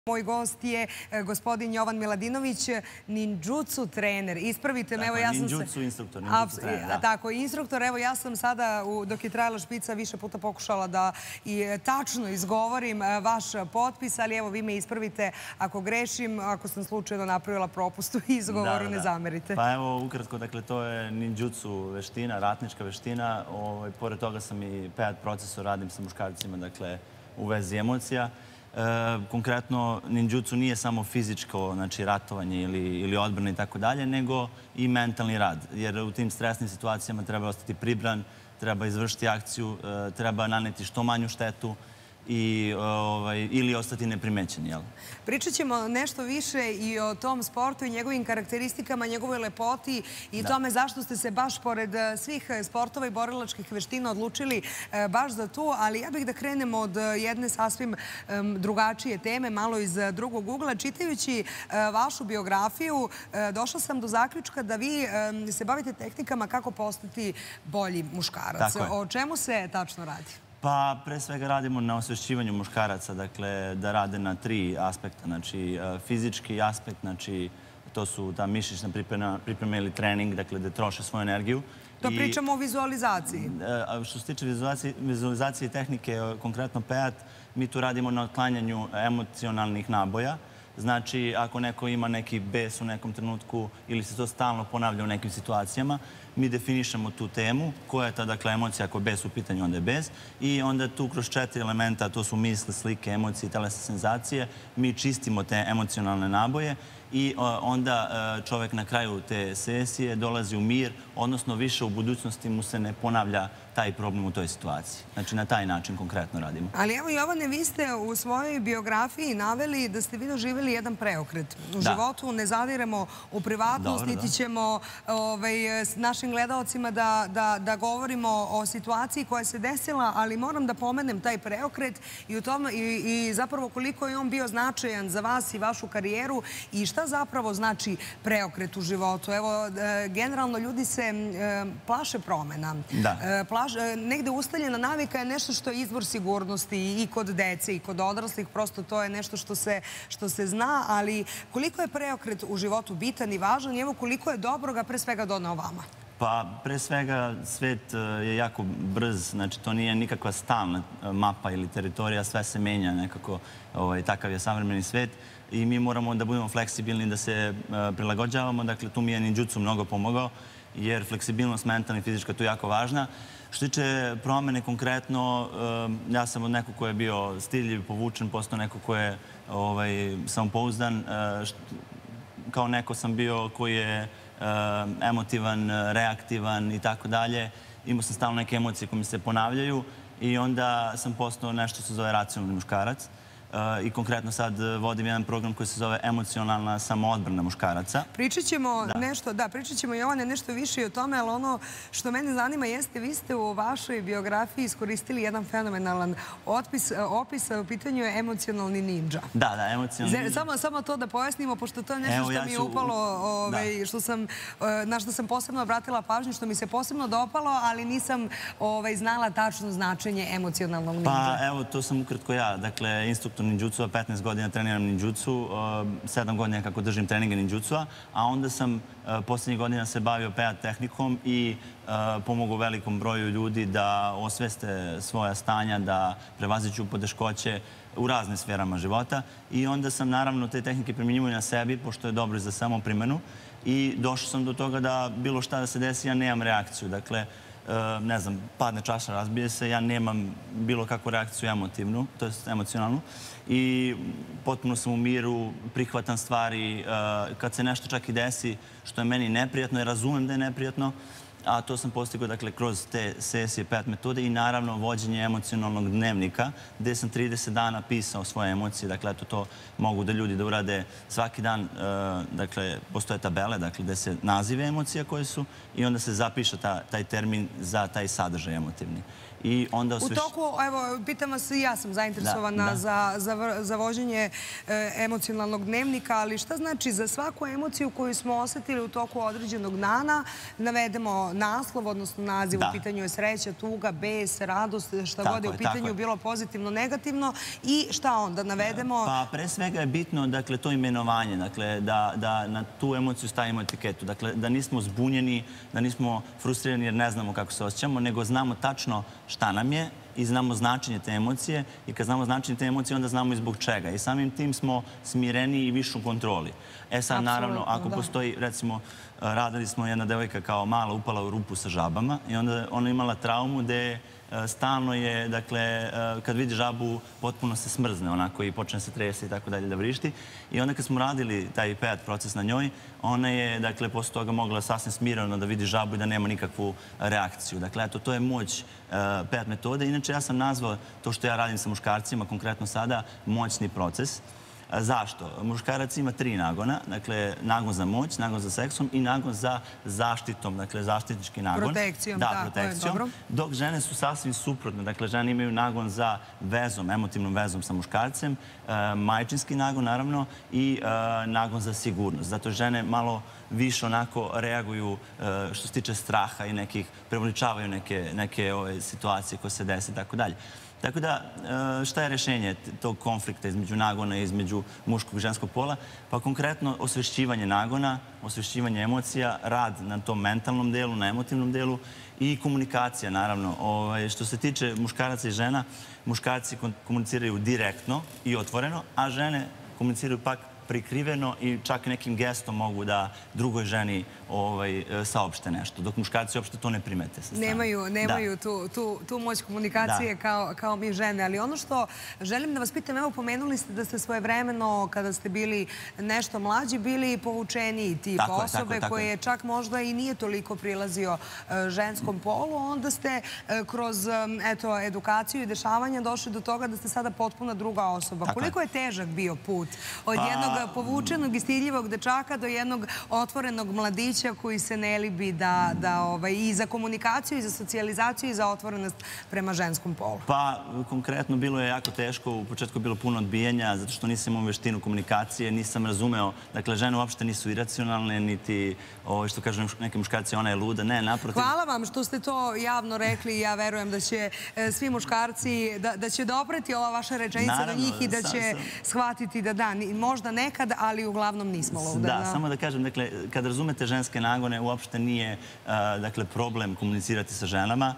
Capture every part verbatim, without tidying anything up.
Moj gost je gospodin Jovan Miladinović, ninjutsu trener. Ispravite me, evo ja sam se... Ninjutsu instruktor, ninjutsu trener, da. Tako, instruktor. Evo ja sam sada, dok je trajala špica, više puta pokušala da i tačno izgovorim vaš potpis, ali evo vi me ispravite ako grešim, ako sam slučajno napravila propust u izgovoru, ne zamerite. Pa evo, ukratko, dakle, to je ninjutsu veština, ratnička veština. Pored toga sam i P A T procesor, radim sa muškarcima, dakle, u vezi emocija. Konkretno, ninjutsu nije samo fizičko, znači ratovanje ili odbrana i tako dalje, nego i mentalni rad. Jer u tim stresnim situacijama treba ostati pribran, treba izvršiti akciju, treba naneti što manju štetu ili ostati neprimećen. Pričat ćemo nešto više i o tom sportu i njegovim karakteristikama, njegovoj lepoti i tome zašto ste se baš pored svih sportova i borilačkih veština odlučili baš za tu, ali ja bih da krenem od jedne sasvim drugačije teme, malo iz drugog ugla. Čitajući vašu biografiju, došla sam do zaključka da vi se bavite tehnikama kako postati bolji muškarac. O čemu se tačno radi? Pa, pre svega radimo na osvešćivanju muškaraca, dakle, da rade na tri aspekta. Znači, fizički aspekt, znači, to su ta mišićna priprema ili trening, dakle, da troše svoju energiju. To pričamo o vizualizaciji. Što se tiče vizualizacije i tehnike, konkretno P A T, mi tu radimo na otklanjanju emocionalnih naboja. Znači, ako neko ima neki bes u nekom trenutku ili se to stalno ponavlja u nekim situacijama, mi definišemo tu temu, koja je ta, dakle, emocija, ako je bes u pitanju, onda je bes, i onda tu kroz četiri elementa, to su misli, slike, emocije i telesne senzacije, mi čistimo te emocionalne naboje i onda čovek na kraju te sesije dolazi u mir, odnosno više u budućnosti mu se ne ponavlja taj problem u toj situaciji. Znači, na taj način konkretno radimo. Ali evo, Jovane, vi ste u svojoj biografiji naveli da ste vi doživjeli jedan preokret. U životu ne zadiremo u privatnost, niti ćemo s našim gledalcima da govorimo o situaciji koja se desila, ali moram da pomenem taj preokret i zapravo koliko je on bio značajan za vas i vašu karijeru i šta zapravo znači preokret u životu. Evo, generalno ljudi se plaše promena. Negde ustaljena navika je nešto što je izvor sigurnosti i kod dece i kod odraslih. Prosto to je nešto što se zna, ali koliko je preokret u životu bitan i važan i evo koliko je dobro ga pre svega doneo vama? Pa, pre svega, svet je jako brz, znači to nije nikakva stalna mapa ili teritorija, sve se menja nekako, takav je savremeni svet i mi moramo da budemo fleksibilni, da se prilagođavamo. Dakle, tu mi je ninjutsu mnogo pomogao, jer fleksibilnost mentalna i fizička je tu jako važna. Što tiče promene konkretno, ja sam od nekog ko je bio stiljiv, povučen, postao neko ko je samopouzdan. Kao neko sam bio koji je emotivan, reaktivan i tako dalje. Imao sam stalno neke emocije koje mi se ponavljaju i onda sam postao nešto što se zove racionalni muškarac. I konkretno sad vodim jedan program koji se zove emocionalna samoodbrana muškaraca. Pričat ćemo nešto, da, pričat ćemo, Jovane, nešto više i o tome, ali ono što mene zanima jeste, vi ste u vašoj biografiji iskoristili jedan fenomenalan opis, u pitanju je emocionalni ninja. Da, da, emocionalni ninja. Samo to da pojasnimo, pošto to je nešto što mi je upalo, na što sam posebno obratila pažnju, što mi se posebno dopalo, ali nisam znala tačno značenje emocionalnog ninja. Pa, evo, to sam ukratko ja, dakle, instruktor ninjutsu, petnaest godina treniram ninjutsu, sedam godina kako držim treninge ninjutsua, a onda sam poslednjih godina se bavio P A T tehnikom i pomogu velikom broju ljudi da osveste svoja stanja, da prevaziđu poteškoće u razne sferama života i onda sam naravno te tehnike primjenjivao na sebi, pošto je dobro za samo primjenu i došao sam do toga da bilo šta da se desi, ja nemam reakciju. Dakle, ne znam, padne čaša, razbije se, ja nemam bilo kakvu reakciju emotivnu, to je emocionalnu i potpuno sam u miru, prihvatam stvari. Kad se nešto čak i desi što je meni neprijatno, ja razumem da je neprijatno, a to sam postigao, dakle, kroz te sesije P A T metode i naravno vođenje emocionalnog dnevnika, gde sam trideset dana pisao svoje emocije. Dakle, eto, to mogu da ljudi da urade svaki dan. Dakle, postoje tabele, dakle, gde se nazive emocija koje su i onda se zapiše taj termin za taj sadržaj emotivni. I onda U toku, evo, pitam vas, ja sam zainteresovana za vođenje emocionalnog dnevnika, ali šta znači za svaku emociju koju smo osetili u toku određenog dana, navedemo naslov, odnosno naziv, u pitanju je sreća, tuga, bes, radost, šta god je u pitanju, bilo pozitivno, negativno, i šta onda navedemo? Pa pre svega je bitno, dakle, to imenovanje, dakle, da na tu emociju stavimo etiketu, dakle, da nismo zbunjeni, da nismo frustrirani jer ne znamo kako se osjećamo, nego znamo tačno šta nam je i znamo značenje te emocije, i kad znamo značenje te emocije, onda znamo i zbog čega. I samim tim smo smireni i više u kontroli. E sad, naravno, ako postoji, recimo, radili smo, jedna devojka kao mala upala u rupu sa žabama i onda ona imala traumu gde stalno je, dakle, kad vidi žabu, potpuno se smrzne onako i počne se trese i tako dalje da vrišti. I onda kad smo radili taj P E A T proces na njoj, ona je, dakle, posle toga mogla sasvim smirano da vidi žabu i da nema nikakvu reakciju. Dakle, eto, to je moć P E A T metode. Inače, ja sam nazvao to što ja radim sa muškarcima, konkretno sada, moćni proces. Zašto? Muškarac ima tri nagona, dakle, nagon za moć, nagon za seksom i nagon za zaštitom, dakle, zaštitnički nagon. Protekcijom, da, protekcijom. Dok žene su sasvim suprotne, dakle, žene imaju nagon za vezom, emotivnom vezom sa muškarcem, majčinski nagon, naravno, i nagon za sigurnost. Zato žene malo više onako reaguju što se tiče straha i nekih, preveličavaju neke situacije koje se desi i tako dalje. Tako da, šta je rešenje tog konflikta između nagona i između muškog i ženskog pola? Pa konkretno osvešćivanje nagona, osvešćivanje emocija, rad na tom mentalnom delu, na emotivnom delu i komunikacija, naravno. Što se tiče muškaraca i žena, muškarci komuniciraju direktno i otvoreno, a žene komuniciraju pak prikriveno i čak nekim gestom mogu da drugoj ženi saopšte nešto, dok muškarci uopšte to ne primete sa strane. Nemaju tu moć komunikacije kao mi žene, ali ono što želim da vas pitam, evo, pomenuli ste da ste svojevremeno, kada ste bili nešto mlađi, bili povučeniji tip osobe koje čak možda i nije toliko prilazio ženskom polu, onda ste kroz edukaciju i dešavanja došli do toga da ste sada potpuno druga osoba. Koliko je težak bio put od jednog povučenog i stidljivog dečaka do jednog otvorenog mladića koji se ne libi i za komunikaciju, i za socijalizaciju, i za otvorenost prema ženskom polu? Pa, konkretno, bilo je jako teško. U početku je bilo puno odbijanja, zato što nisam imao veštinu komunikacije, nisam razumeo. Dakle, žene uopšte nisu iracionalne, niti, što kažu neke muškarci, ona je luda. Ne, naprotiv. Hvala vam što ste to javno rekli. Ja verujem da će svi muškarci, da će dopreti ova vaša rečenica do njih i da će shvatiti da da, možda nekad, ali uglavnom nismo luda. Da, samo da kažem, dakle, kad razumete ženske nagone, uopšte nije problem komunicirati sa ženama.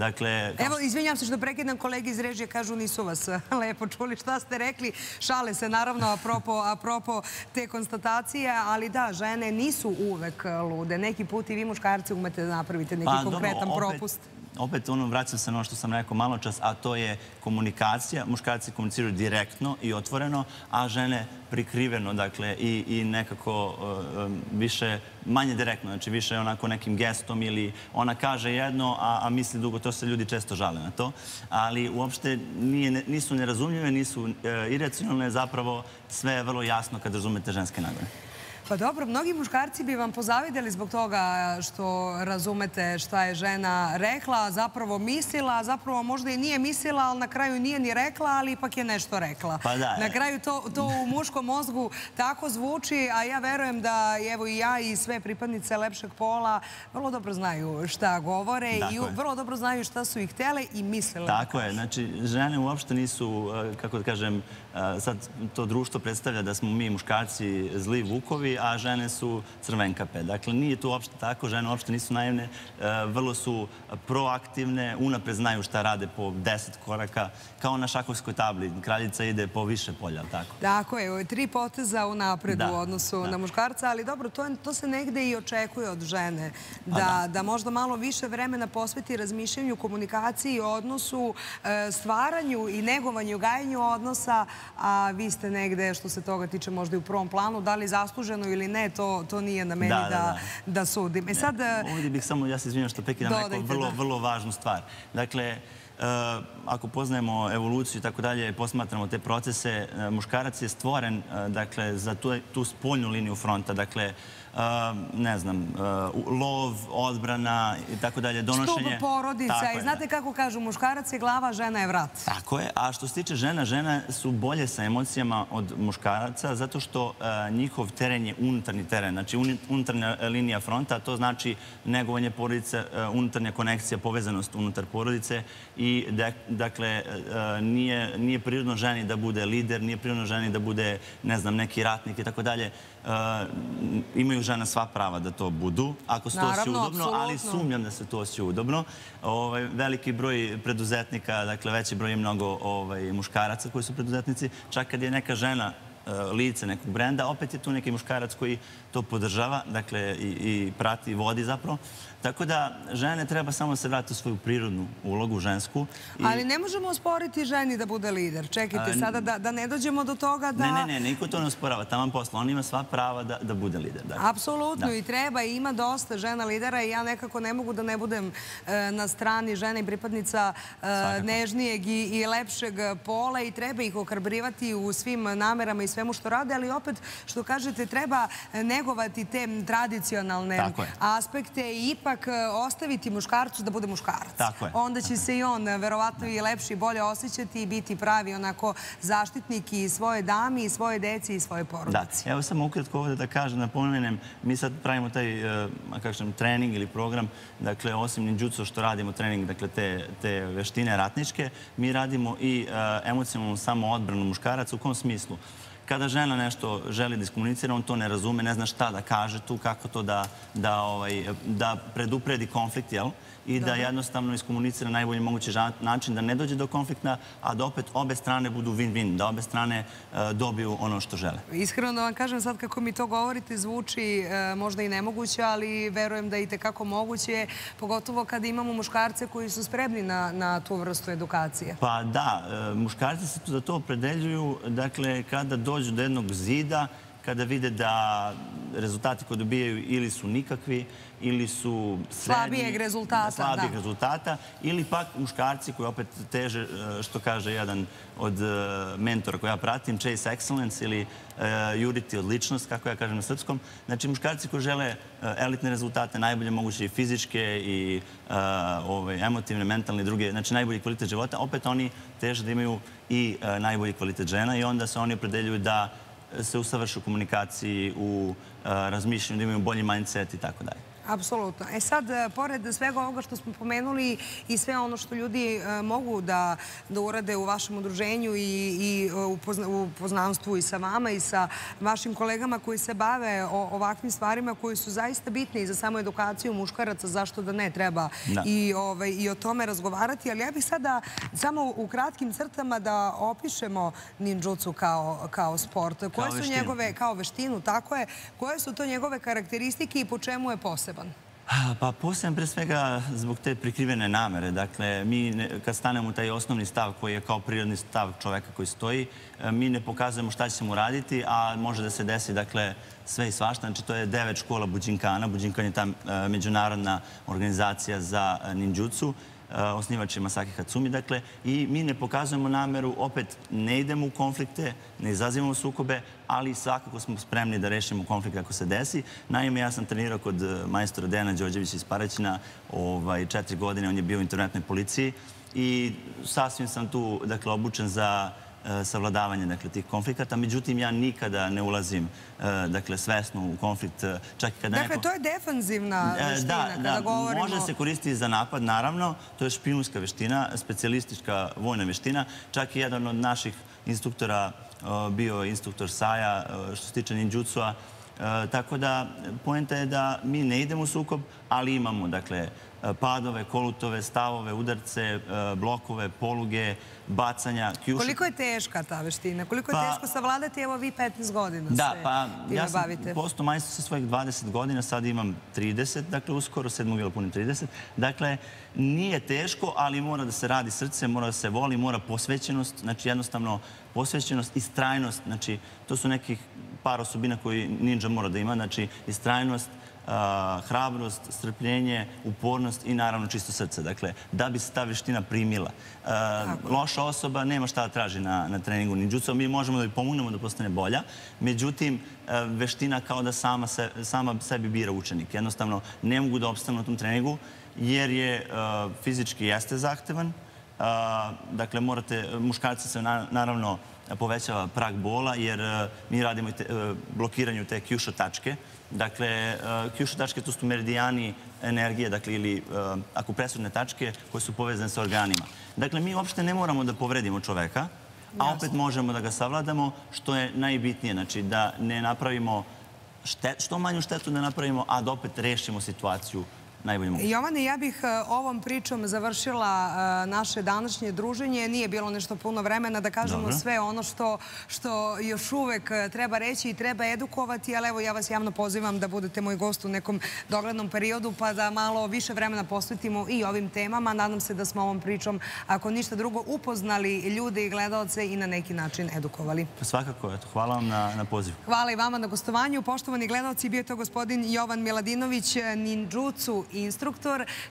Evo, izvinjam se što prekidam, kolege iz režije kažu nisu vas lepo čuli šta ste rekli. Šale se, naravno, apropo te konstatacije, ali da, žene nisu uvek lude. Neki put i vi muškarci umete da napravite neki konkretan propust. Opet, vraćam se na ono što sam rekao malo čas, a to je komunikacija. Muškarci komuniciraju direktno i otvoreno, a žene prikriveno, dakle, i nekako više, manje direktno, znači više onako nekim gestom ili ona kaže jedno, a misli drugo. To se ljudi često žale na to. Ali uopšte nisu nerazumljive, nisu iracionalne, zapravo sve je vrlo jasno kad razumete ženske nagone. Pa dobro, mnogi muškarci bi vam pozavideli zbog toga što razumete šta je žena rekla, zapravo mislila, zapravo možda i nije mislila, ali na kraju nije ni rekla, ali ipak je nešto rekla. Na kraju to u muškom mozgu tako zvuči, a ja verujem da evo i ja i sve pripadnice lepšeg pola vrlo dobro znaju šta govore i vrlo dobro znaju šta su ih htjele i mislile. Tako je, znači žene uopšte nisu, kako da kažem, sad to društvo predstavlja da smo mi muškarci zli vukovi, a žene su crvenkape. Dakle, nije to uopšte tako, žene uopšte nisu naivne, vrlo su proaktivne, unapred znaju šta rade po deset koraka, kao na šahovskoj tabli. Kraljica ide po više polja, ali tako? Tako je, tri poteza unapred u odnosu na muškarca, ali dobro, to se negde i očekuje od žene, da možda malo više vremena posveti razmišljanju, komunikaciji, odnosu, stvaranju i negovanju, gajanju odnosa, a vi ste negde, što se toga tiče, možda i u prvom planu, da li zasluženo ili ne, to nije na meni da sudim. Ovdje bih samo, ja se izvinjam što prekidam, rekao vrlo, vrlo važnu stvar. Dakle, ako poznajemo evoluciju i tako dalje, posmatramo te procese, muškarac je stvoren, dakle, za tu spoljnu liniju fronta, dakle, ne znam, lov, odbrana i tako dalje, donošenje... Stup porodica i znate kako kažu, muškarac je glava, žena je vrat. Tako je, a što se tiče žena, žene su bolje sa emocijama od muškaraca zato što njihov teren je unutarnji teren, znači unutarnja linija fronta, to znači negovanje porodice, unutarnja konekcija, povezanost unutar porodice i dakle nije prirodno ženi da bude lider, nije prirodno ženi da bude, ne znam, neki ratnik i tako dalje. Imaju žena sva prava da to budu, ako se to osjeća udobno, ali sumnjam da se to osjeća udobno. Veliki broj preduzetnika, dakle veći broj je mnogo muškaraca koji su preduzetnici. Čak kad je neka žena lice nekog brenda, opet je tu neki muškarac koji to podržava, dakle i prati i vodi zapravo. Tako da žene treba samo se vratiti u svoju prirodnu ulogu, žensku. Ali ne možemo osporiti ženi da bude lider. Čekajte sada da ne dođemo do toga da... Ne, ne, ne, niko to ne osporava. Taman posla. On ima sva prava da bude lider. Apsolutno i treba i ima dosta žena lidera i ja nekako ne mogu da ne budem na strani žena i pripadnica nežnijeg i lepšeg pola i treba ih ohrabrivati u svim namerama i svemu što rade, ali opet, što kažete, treba negovati te tradicionalne aspekte i ipak ostaviti muškarcu da bude muškarac. Onda će se i on verovatno i lepši i bolje osjećati i biti pravi onako zaštitnik i svoje dami, i svoje deci i svoje porodice. Evo samo ukratko ovdje da kažem, napomenem, mi sad pravimo taj trening ili program, dakle osim ninjutsu što radimo trening, dakle te veštine ratničke, mi radimo i emocionalnu samoodbranu muškaraca. U kom smislu? Kada žena nešto želi da iskomunicira, on to ne razume, ne zna šta da kaže tu, kako to da predupredi konflikt, jel? I da jednostavno iskomunicira na najbolji mogući način, da ne dođe do konflikta, a da opet obe strane budu win-win, da obe strane dobiju ono što žele. Iskreno da vam kažem, sad kako mi to govorite, zvuči možda i nemoguće, ali verujem da je i tekako moguće, pogotovo kada imamo muškarce koji su spremni na tu vrstu edukacije. Pa da, muškarci se za to opredeljuju, dakle, kada dođu do jednog zida, kada vide da rezultati koje dobijaju ili su nikakvi, ili su srednji... Slabijeg rezultata, da. Slabijeg rezultata, ili pak muškarci koji opet teže, što kaže jedan od mentora koja ja pratim, chase excellence ili juriti odličnost, kako ja kažem na srpskom. Znači, muškarci koji žele elitne rezultate, najbolje moguće i fizičke i emotivne, mentalne i druge, znači najbolji kvalitet života, opet oni teže da imaju i najbolji kvalitet žena i onda se oni opredeljuju da se usavrši u komunikaciji, u razmišljanju, da imaju bolji mindset i tako dalje. Apsolutno. E sad, pored svega ovoga što smo pomenuli i sve ono što ljudi mogu da urade u vašem udruženju i u poznanstvu i sa vama i sa vašim kolegama koji se bave ovakvim stvarima koji su zaista bitni i za samu edukaciju muškaraca, zašto da ne treba i o tome razgovarati. Ali ja bih sada samo u kratkim crtama da opišemo ninjutsu kao sport. Koje su njegove, kao veštinu, tako je, koje su to njegove karakteristike i po čemu je poseban? Pa poseban pre svega zbog te prikrivene namere. Dakle, mi kad stanemo u taj osnovni stav koji je kao prirodni stav čoveka koji stoji, mi ne pokazujemo šta ćemo raditi, a može da se desi, dakle, sve i svašta. Znači, to je devet škola Buđinkana. Buđinkan je ta međunarodna organizacija za ninjutsu. Osnivač je Masaki Hatsumi, dakle, i mi ne pokazujemo nameru, opet ne idemo u konflikte, ne izazivamo sukobe, ali svakako smo spremni da rešimo konflikt ako se desi. Naime, ja sam trenirao kod majstora Dejana Đorđevića iz Paraćina četiri godine, on je bio u internetnoj policiji i sasvim sam tu, dakle, obučen za savladavanje tih konflikata. Međutim, ja nikada ne ulazim svesno u konflikt. Dakle, to je defanzivna veština kada govorimo... Može se koristiti za napad, naravno. To je špijunska veština, specijalistička vojna veština. Čak i jedan od naših instruktora bio instruktor Saja što se tiče ninjutsua. Tako da, poenta je da mi ne idemo u sukob, ali imamo, dakle, padove, kolutove, stavove, udarce, blokove, poluge, bacanja, kjuša. Koliko je teška ta veština? Koliko je teško savladati, evo vi petnaest godina se Da, pa ja sam bavite? postao majstor sa svojih dvadeset godina, sad imam trideset, dakle uskoro sedmog jula punim trideset. Dakle, nije teško, ali mora da se radi srce, mora da se voli, mora posvećenost, znači jednostavno posvećenost, istrajnost, znači to su nekih par osobina koji ninja mora da ima, znači istrajnost, hrabrost, strpljenje, upornost i naravno čisto srce. Dakle, da bi se ta veština primila. Loša osoba nema šta da traži na treningu ninjutsu. Mi možemo da joj pomognemo da postane bolja. Međutim, veština kao da sama sebi bira učenik. Jednostavno, ne mogu da opstanu na tom treningu jer je fizički jeste zahtevan. Dakle, morate, muškarci se naravno povećava prag bola jer mi radimo blokiranju te kjuša tačke. Dakle, kjuša tačke to su meridijani energije, dakle, ili akupresurne tačke koje su povezane sa organima. Dakle, mi uopšte ne moramo da povredimo čoveka, a opet možemo da ga savladamo, što je najbitnije, znači da ne napravimo što manju štetu da napravimo, a da opet rešimo situaciju najbolje moguće. Jovane, ja bih ovom pričom završila naše današnje druženje. Nije bilo nešto puno vremena da kažemo sve ono što još uvek treba reći i treba edukovati, ali evo ja vas javno pozivam da budete moj gost u nekom doglednom periodu pa da malo više vremena posvetimo i ovim temama. Nadam se da smo ovom pričom, ako ništa drugo, upoznali ljude i gledalce i na neki način edukovali. Svakako, hvala vam na pozivu. Hvala i vama na gostovanju. Poštovani gledalci, bio je to gospodin Jovan Miladinović, ninjutsu instruktor,